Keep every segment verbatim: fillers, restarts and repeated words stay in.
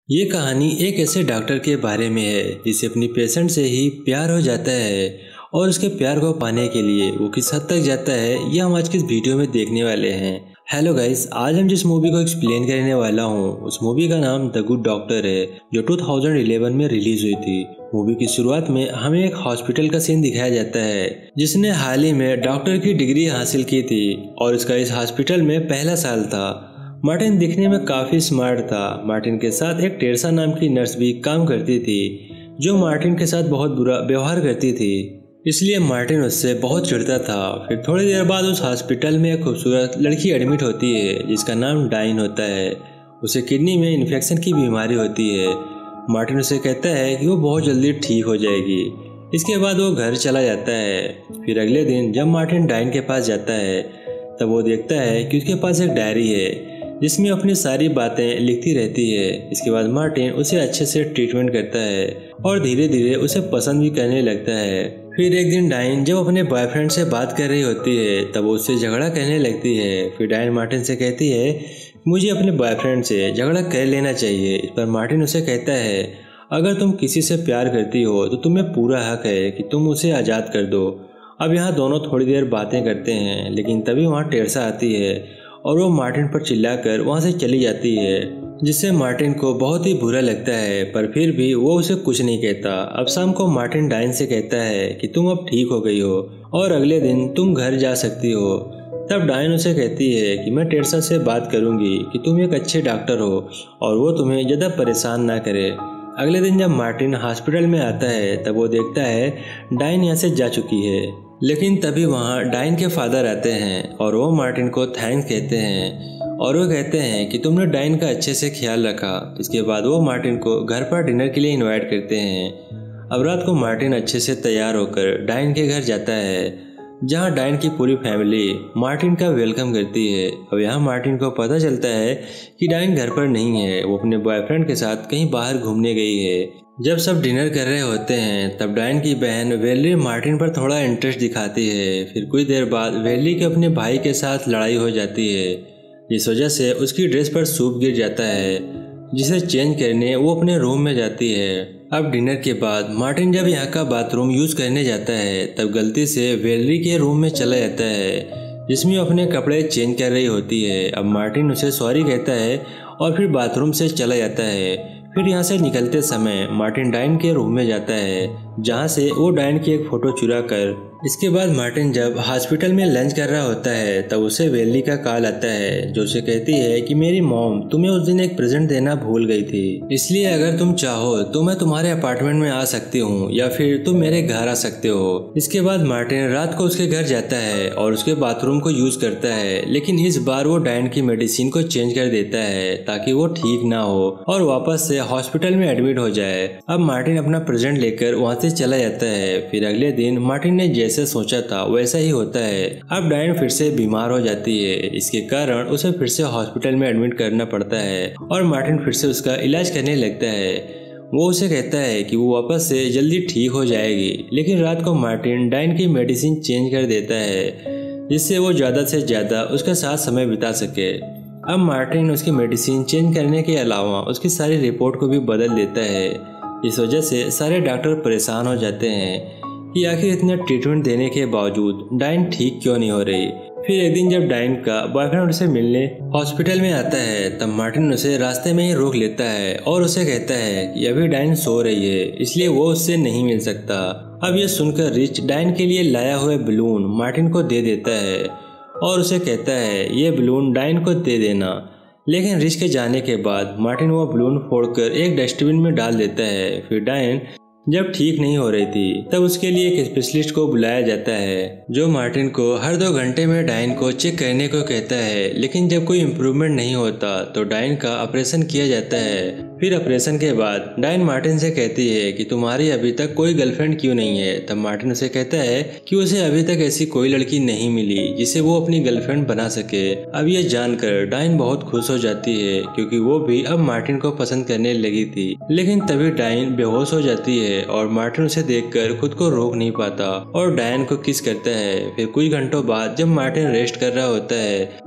ये कहानी एक ऐसे डॉक्टर के बारे में है जिसे अपनी पेशेंट से ही प्यार हो जाता है और उसके प्यार को पाने के लिए वो किस हद तक जाता है ये हम आज की इस वीडियो में देखने वाले हैं। हेलो गाइस, आज हम जिस मूवी को एक्सप्लेन करने वाला हूँ उस मूवी का नाम द गुड डॉक्टर है जो दो हज़ार ग्यारह में रिलीज हुई थी। मूवी की शुरुआत में हमें एक हॉस्पिटल का सीन दिखाया जाता है जिसने हाल ही में डॉक्टर की डिग्री हासिल की थी और उसका इस हॉस्पिटल में पहला साल था। मार्टिन दिखने में काफी स्मार्ट था। मार्टिन के साथ एक टेरसा नाम की नर्स भी काम करती थी जो मार्टिन के साथ बहुत बुरा व्यवहार करती थी, इसलिए मार्टिन उससे बहुत चिढ़ता था। फिर थोड़ी देर बाद उस हॉस्पिटल में एक खूबसूरत लड़की एडमिट होती है जिसका नाम डाइन होता है। उसे किडनी में इन्फेक्शन की बीमारी होती है। मार्टिन उसे कहता है कि वो बहुत जल्दी ठीक हो जाएगी। इसके बाद वो घर चला जाता है। फिर अगले दिन जब मार्टिन डाइन के पास जाता है तब वो देखता है कि उसके पास एक डायरी है जिसमें अपनी सारी बातें लिखती रहती है। इसके बाद मार्टिन उसे अच्छे से ट्रीटमेंट करता है और धीरे धीरे उसे पसंद भी करने लगता है। फिर एक दिन डाइन जब अपने बॉयफ्रेंड से बात कर रही होती है तब वो उससे झगड़ा करने लगती है। फिर डाइन मार्टिन से कहती है मुझे अपने बॉयफ्रेंड से झगड़ा कर लेना चाहिए। इस पर मार्टिन उसे कहता है अगर तुम किसी से प्यार करती हो तो तुम्हें पूरा हक है कि तुम उसे आज़ाद कर दो। अब यहाँ दोनों थोड़ी देर बातें करते हैं लेकिन तभी वहाँ टेरसा आती है और वो मार्टिन पर चिल्लाकर वहाँ से चली जाती है जिससे मार्टिन को बहुत ही बुरा लगता है, पर फिर भी वो उसे कुछ नहीं कहता। अब शाम को मार्टिन डाइन से कहता है कि तुम अब ठीक हो गई हो और अगले दिन तुम घर जा सकती हो। तब डाइन उसे कहती है कि मैं टेरसा से बात करूंगी कि तुम एक अच्छे डॉक्टर हो और वो तुम्हें ज़्यादा परेशान ना करे। अगले दिन जब मार्टिन हॉस्पिटल में आता है तब वो देखता है डाइन यहाँ से जा चुकी है, लेकिन तभी वहाँ डाइन के फादर आते हैं और वो मार्टिन को थैंक्स कहते हैं और वो कहते हैं कि तुमने डाइन का अच्छे से ख्याल रखा। इसके बाद वो मार्टिन को घर पर डिनर के लिए इनवाइट करते हैं। अब रात को मार्टिन अच्छे से तैयार होकर डाइन के घर जाता है जहाँ डाइन की पूरी फैमिली मार्टिन का वेलकम करती है। अब यहाँ मार्टिन को पता चलता है कि डाइन घर पर नहीं है, वो अपने बॉयफ्रेंड के साथ कहीं बाहर घूमने गई है। जब सब डिनर कर रहे होते हैं तब डाइन की बहन वेली मार्टिन पर थोड़ा इंटरेस्ट दिखाती है। फिर कुछ देर बाद वेली के अपने भाई के साथ लड़ाई हो जाती है जिस वजह से उसकी ड्रेस पर सूप गिर जाता है जिसे चेंज करने वो अपने रूम में जाती है। अब डिनर के बाद मार्टिन जब यहाँ का बाथरूम यूज करने जाता है तब गलती से वेली के रूम में चला जाता है जिसमें वो अपने कपड़े चेंज कर रही होती है। अब मार्टिन उसे सॉरी कहता है और फिर बाथरूम से चला जाता है। फिर यहाँ से निकलते समय मार्टिन डाइन के रूम में जाता है जहाँ से वो डाइन की एक फोटो चुरा कर। इसके बाद मार्टिन जब हॉस्पिटल में लंच कर रहा होता है तब उसे वेली का कॉल आता है जो उसे कहती है कि मेरी मॉम तुम्हें उस दिन एक प्रेजेंट देना भूल गई थी, इसलिए अगर तुम चाहो तो मैं तुम्हारे अपार्टमेंट में आ सकती हूँ या फिर तुम मेरे घर आ सकते हो। इसके बाद मार्टिन रात को उसके घर जाता है और उसके बाथरूम को यूज करता है, लेकिन इस बार वो डाइन की मेडिसिन को चेंज कर देता है ताकि वो ठीक ना हो और वापस से हॉस्पिटल में एडमिट हो जाए। अब मार्टिन अपना प्रेजेंट लेकर वहाँ से चला जाता है। फिर अगले दिन मार्टिन ने जैसे सोचा था वैसा ही होता है। अब डाइन फिर से बीमार हो जाती है, इसके कारण उसे फिर से हॉस्पिटल में एडमिट करना पड़ता है और मार्टिन फिर से उसका इलाज करने लगता है। वो उसे कहता है कि वो वापस से जल्दी ठीक हो जाएगी, लेकिन रात को मार्टिन डाइन की मेडिसिन चेंज कर देता है जिससे वो ज्यादा से ज्यादा उसके साथ समय बिता सके। अब मार्टिन उसकी मेडिसिन चेंज करने के अलावा उसकी सारी रिपोर्ट को भी बदल देता है। इस वजह से सारे डॉक्टर परेशान हो जाते हैं कि आखिर इतना ट्रीटमेंट देने के बावजूद डाइन ठीक क्यों नहीं हो रही। फिर एक दिन जब डाइन का बॉयफ्रेंड उसे मिलने हॉस्पिटल में आता है तब मार्टिन उसे रास्ते में ही रोक लेता है और उसे कहता है कि अभी डाइन सो रही है इसलिए वो उससे नहीं मिल सकता। अब ये सुनकर रिच डाइन के लिए लाया हुआ बलून मार्टिन को दे देता है और उसे कहता है ये बलून डाइन को दे देना, लेकिन रिच के जाने के बाद मार्टिन वो बलून फोड़कर एक डस्टबिन में डाल देता है। फिर डाइन जब ठीक नहीं हो रही थी तब उसके लिए एक स्पेशलिस्ट को बुलाया जाता है जो मार्टिन को हर दो घंटे में डाइन को चेक करने को कहता है, लेकिन जब कोई इम्प्रूवमेंट नहीं होता तो डाइन का ऑपरेशन किया जाता है। फिर ऑपरेशन के बाद डाइन मार्टिन से कहती है कि तुम्हारी अभी तक कोई गर्लफ्रेंड क्यों नहीं है। तब मार्टिन उसे कहता है कि उसे अभी तक ऐसी कोई लड़की नहीं मिली जिसे वो अपनी गर्लफ्रेंड बना सके। अब ये जानकर डाइन बहुत खुश हो जाती है क्योंकि वो भी अब मार्टिन को पसंद करने लगी थी, लेकिन तभी डाइन बेहोश हो जाती है और मार्टिन उसे देखकर खुद को रोक नहीं पाता और डायन को किस करता है। फिर कुछ घंटों बाद जब मार्टिन रेस्ट कर रहा होता है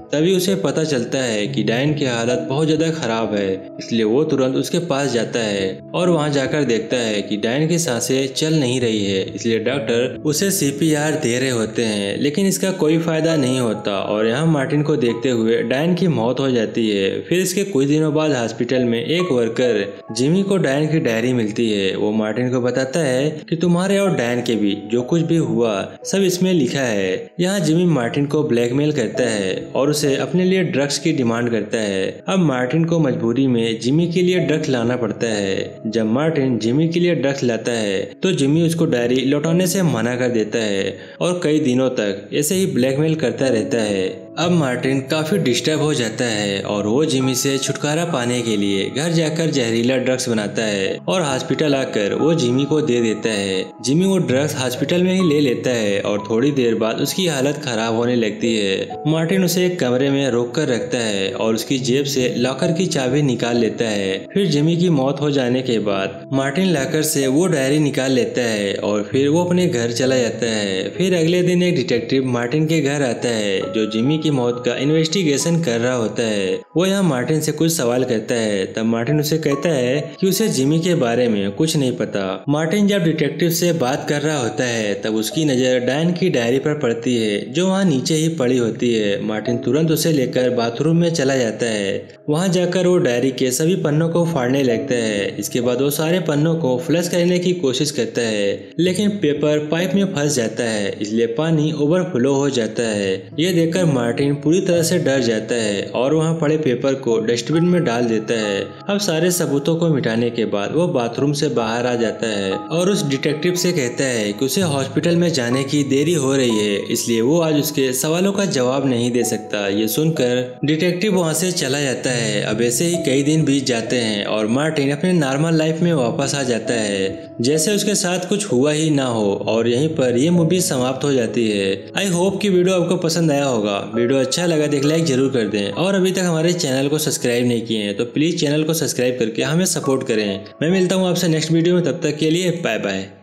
तभी उसे पता चलता है कि डायन की हालत बहुत ज्यादा खराब है, इसलिए वो तुरंत उसके पास जाता है और वहाँ जाकर देखता है कि डायन की सांसें चल नहीं रही है। इसलिए डॉक्टर उसे सी पी आर दे रहे होते हैं, लेकिन इसका कोई फायदा नहीं होता और यहाँ मार्टिन को देखते हुए डायन की मौत हो जाती है। फिर इसके कुछ दिनों बाद हॉस्पिटल में एक वर्कर जिमी को डायन की डायरी मिलती है। वो मार्टिन को बताता है कि तुम्हारे और डायन के बीच जो कुछ भी हुआ सब इसमें लिखा है। यहाँ जिमी मार्टिन को ब्लैकमेल करता है और उसे अपने लिए ड्रग्स की डिमांड करता है। अब मार्टिन को मजबूरी में जिमी के लिए ड्रग्स लाना पड़ता है। जब मार्टिन जिमी के लिए ड्रग्स लाता है तो जिमी उसको डायरी लौटाने से मना कर देता है और कई दिनों तक ऐसे ही ब्लैकमेल करता रहता है। अब मार्टिन काफी डिस्टर्ब हो जाता है और वो जिमी से छुटकारा पाने के लिए घर जाकर जहरीला ड्रग्स बनाता है और हॉस्पिटल आकर वो जिमी को दे देता है। जिमी वो ड्रग्स हॉस्पिटल में ही ले लेता है और थोड़ी देर बाद उसकी हालत खराब होने लगती है। मार्टिन उसे एक कमरे में रोक कर रखता है और उसकी जेब से लॉकर की चाबी निकाल लेता है। फिर जिमी की मौत हो जाने के बाद मार्टिन लॉकर से वो डायरी निकाल लेता है और फिर वो अपने घर चला जाता है। फिर अगले दिन एक डिटेक्टिव मार्टिन के घर आता है जो जिमी की मौत का इन्वेस्टिगेशन कर रहा होता है। वो यहाँ मार्टिन से कुछ सवाल करता है। तब मार्टिन उसे कहता है कि उसे जिमी के बारे में कुछ नहीं पता। मार्टिन जब डिटेक्टिव से बात कर रहा होता है तब उसकी नजर डायन की डायरी पर पड़ती है जो वहाँ नीचे ही पड़ी होती है। मार्टिन तुरंत उसे लेकर बाथरूम में चला जाता है। वहाँ जाकर वो डायरी के सभी पन्नों को फाड़ने लगता है। इसके बाद वो सारे पन्नों को फ्लश करने की कोशिश करता है, लेकिन पेपर पाइप में फंस जाता है, इसलिए पानी ओवरफ्लो हो जाता है। ये देखकर मार्टिन पूरी तरह से डर जाता है और वहाँ पड़े पेपर को डस्टबिन में डाल देता है। अब सारे सबूतों को मिटाने के बाद वो बाथरूम से बाहर आ जाता है और उस डिटेक्टिव से कहता है कि उसे हॉस्पिटल में जाने की देरी हो रही है, इसलिए वो आज उसके सवालों का जवाब नहीं दे सकता। ये सुनकर डिटेक्टिव वहाँ से चला जाता है। अब ऐसे ही कई दिन बीत जाते हैं और मार्टिन अपने नॉर्मल लाइफ में वापस आ जाता है जैसे उसके साथ कुछ हुआ ही ना हो और यहीं पर ये मूवी समाप्त हो जाती है। आई होप कि वीडियो आपको पसंद आया होगा। वीडियो अच्छा लगा तो एक लाइक जरूर कर दें और अभी तक हमारे चैनल को सब्सक्राइब नहीं किए हैं तो प्लीज चैनल को सब्सक्राइब करके हमें सपोर्ट करें। मैं मिलता हूँ आपसे नेक्स्ट वीडियो में, तब तक के लिए बाय बाय।